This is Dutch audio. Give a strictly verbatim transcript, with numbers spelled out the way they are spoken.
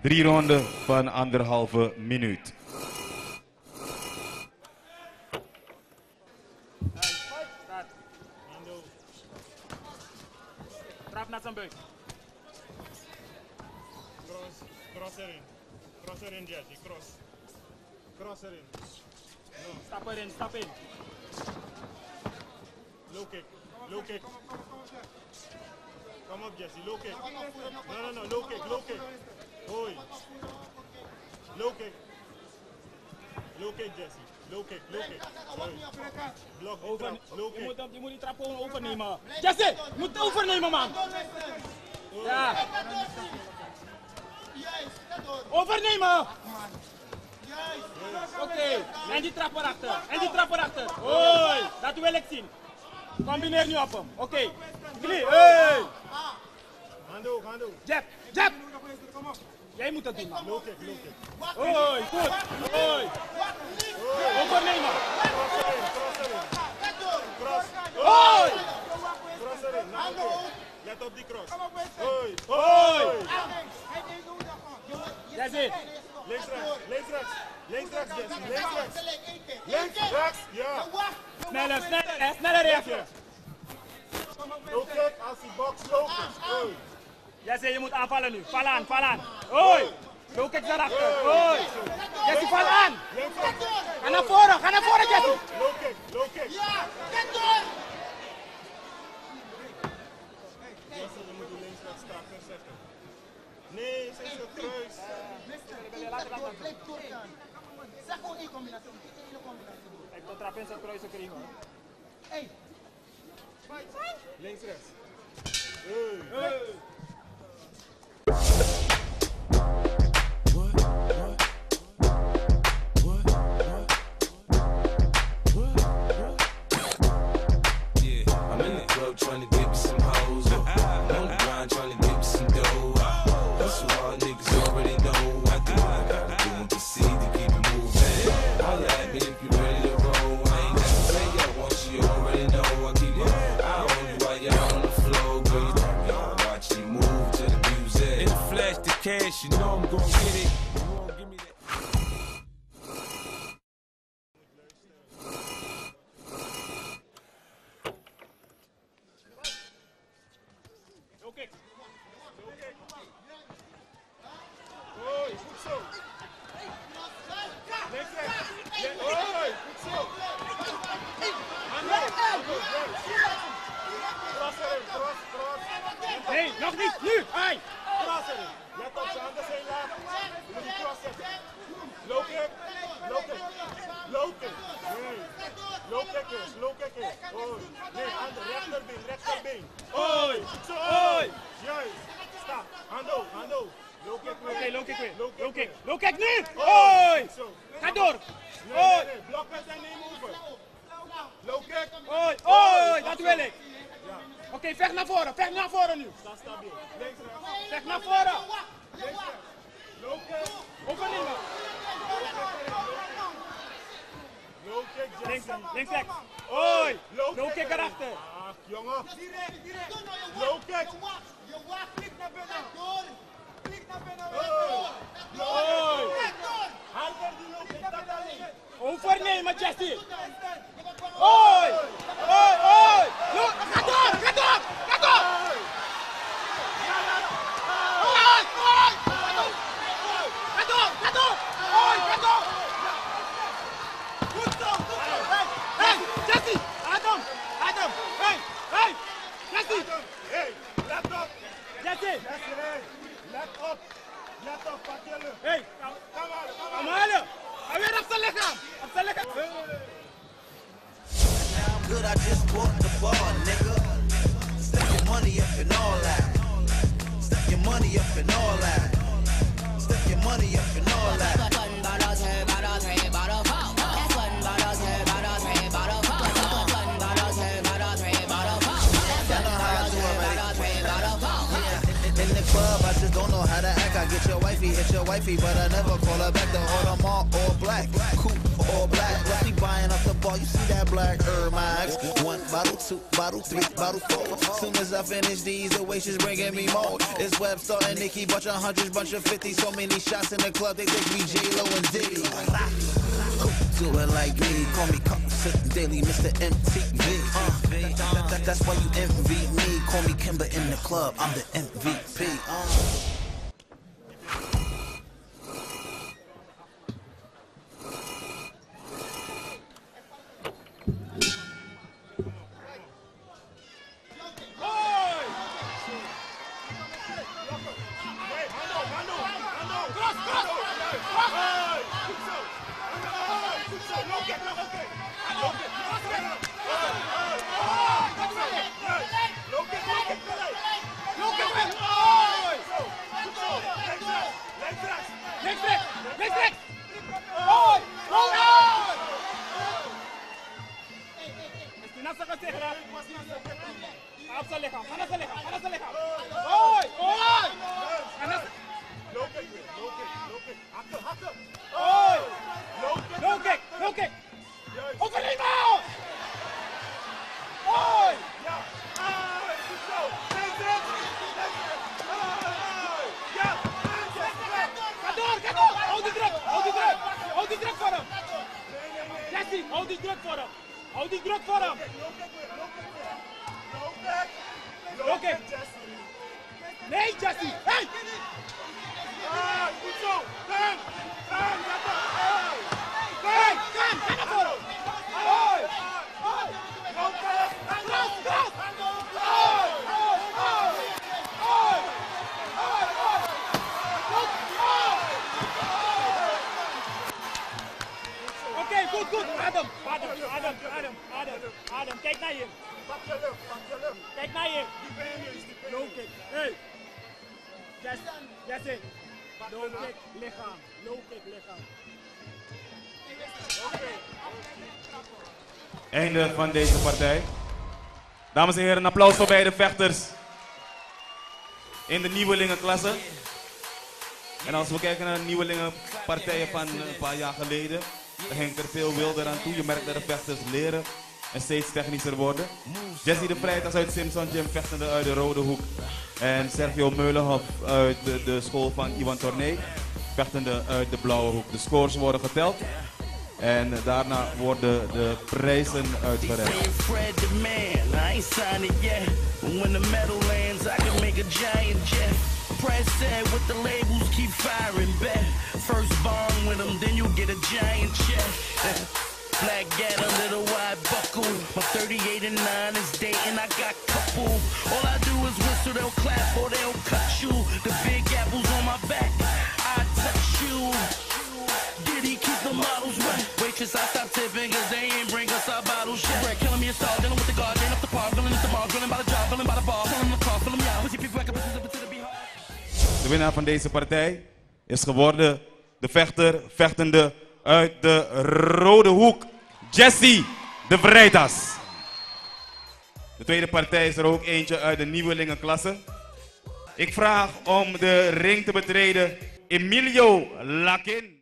Drie ronden van anderhalve minuut. Trap naar zijn buik. Cross, cross erin. Cross erin, Jesse, cross. Cross erin. No. Stap erin, stap in. Low kick, low kick. Kom op, Jesse, low kick. No, no, no, low kick, low kick. Hoi. Low kick. Low kick, Jesse. Low kick, low kick. Hoi. Blok, die Over, trap, low je, kick. moet, je moet die trap gewoon overnemen. Jesse, je moet het overnemen, man. Ja. Overnemen. Oké, okay. En die trap erachter. En die trap erachter. Hoi, dat wil ik zien. Combineer nu op hem. Oké. Okay. Hey. Hand hoog, hand hoog. Jab, jab. Jij moet dat doen, man. Low kick, low kick. Hoi, goed. Hoi. Overnemen. Cross erin, cross erin. Cross. Hoi. Cross erin, nou oké. Let op die cross. Hoi. Hoi. Jesse. Links, rechts, links, rechts. Links, rechts, Jesse. Links, rechts. Links, rechts, ja. Sneller, sneller, sneller reageren. Low kick als die box low kick. Hoi. Jesse, je moet aanvallen nu. Val aan, val aan. Hoi. Low kick daarachter. Hoi. Jesse, val aan. Links, rechts. Ga naar voren, ga naar voren, Jesse. Low kick, low kick. Ja, get door! Jesse, je moet die links, rechts starten zetten. Nee, ze is het kruis. Zeg gewoon één combinatie. Eén combinatie. Kijk, dat trap in zijn kruis krijgen, hoor. Hey. Links, rechts. Hey. Hey. Trying to get me some hoes, or I'm on the grind trying to get me some dough. That's what all niggas already know. I do what I gotta do and proceed to keep it moving. Holla at me if you ready to roll. I ain't got to say I want you, already know. I keep it eye on you while you're on the floor. Girl, you turn me on, watch you move to the music. In the flash, the cash, you know I'm gon' get it. You won't give me that. Hoi, goed zo. Links, rechts. Hoi, goed zo. Hand hoog, hand hoog, juist. Cross erin, cross, cross. Nee, nog niet, nu. Hey. Cross erin. Let op, zijn handen zijn laag. Je moet die cross zetten. Low kick, low kick, low kick. Nee. Low kick is, low kick is. Hoi. Nee, handen, rechterbeen, rechterbeen. Hoi, goed zo. Hoi. Juist. Stap, hand hoog, hand hoog. Low kick weer. Oké, okay, low kick weer. Low kick Low kick. weer. Low kick nu. Hoi. Hoi. Zo. Ga door. Nee, Hoi. nee, nee. Blok met en neem over. Low kick. Hoi. Hoi, dat wil ik. Ja. Oké, okay, vecht naar voren. Vecht naar voren nu. Sta stabiel. Links, rechts. Vecht naar voren. Links, rechts. Low kick. Overnemen. Low kick, Jesse. Links, links, rechts. Hoi. Low Low kick erin. erachter. Ach, jongen. Direct, direct. Low kick. Je wacht, klik naar binnen. Door. Klik naar binnen. Hoi. Hoi. Harder die low kick. Dat alleen. Overnemen, Jesse. Hoi. Hoi, hoi. Look, ga door, ga door, ga door. Hoi, hoi. Ga door, ga door. Hoi, ga door. Goed zo, goed zo. Hey, hey, Jesse. Adam, Adam. Hey, hey. Jesse. Hey, let op. Jesse. Jesse, hey. Let op. Let op, pak je lucht. Hey, Kom maar, kom kom maar. halen. Ga weer op zijn lichaam. Op zijn lichaam. Good, I just bought the bar, nigga. Step your money up and all that. Step your money up and all that. Step your money up and all that. One bottle, two bottle, three bottle, four. That's one bottle, two bottle, three bottle, four. One bottle, two bottle, three bottle, four. That's one bottle, two bottle, three bottle, four. In the club, I just don't know how to act. I I get your wifey, hit your wifey, but I never call her back. The order all all black, coupe all black. Lefty buying up the ball, you see that black Air Max. One bottle, two bottle, three bottle, four. Soon as I finish these, the way she's bringing me more. It's Webster and Nicki, bunch of hundreds, bunch of fifties. So many shots in the club, they think me J-Lo and Diddy. Do it like me, call me constant daily, Mister M T V. Uh, that, that, that's why you envy me. Call me Kimber in the club, I'm the M V P. Uh. Hou die druk voor hem. Hou die druk voor hem. Oké. Nee, Jesse. Hey! Ah, goed zo. Gaan. Gaan. Hey, gaan. Ga naar voren. Hoi. Hoi. Gras, gras. Hoi. Hoi. Hoi. Hoi. Hoi. Oké, goed, goed. Adem. Adem, adem, adem, adem, adem. Kijk naar je. Pak je lucht, pak je lucht. Kijk naar je. Die benen is die Low benen. kick. Hey. Jesse. Jesse. Low kick, lichaam. Low kick, lichaam. Einde van deze partij. Dames en heren, een applaus voor beide vechters in de nieuwelingenklasse. En als we kijken naar de nieuwelingenpartijen van een paar jaar geleden, dan ging er veel wilder aan toe. Je merkt dat de vechters leren en steeds technischer worden. Jesse de Vrijtas uit Simpson Gym, vechtende uit de Rode Hoek. En Sergio Meulenhof uit de, de school van Iwan Tournee, vechtende uit de Blauwe Hoek. De scores worden geteld. En daarna worden de prijzen uitgereikt. Press said with the labels keep firing back. First bomb with them, then you get a giant check. Black gat, a little wide buckle. My thirty-eight and nine is dating, I got couple. All I do is whistle, they'll clap or they'll cut you. The big apples on my back, I touch you. Did he keep the models wet? Waitress, I stopped tipping cause they ain't bring us our bottles shit. Bread, killing me a star, dealing with the guard, dealing up the park, dealing with the bar, dealing by the job, dealing by the bar, filling the car, filling me out. Pussy people, back up to the beat. De winnaar van deze partij is geworden de vechter, vechtende uit de Rode Hoek, Jesse de Vrijtas. De tweede partij is er ook eentje uit de nieuwelingenklasse. Ik vraag om de ring te betreden Emilio Lakin.